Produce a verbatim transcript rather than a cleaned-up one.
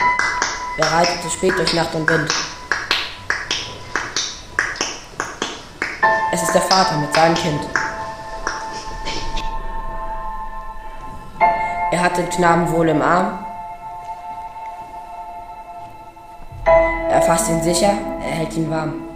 Er reitete spät durch Nacht und Wind. Es ist der Vater mit seinem Kind. Er hat den Knaben wohl im Arm. Er fasst ihn sicher, er hält ihn warm.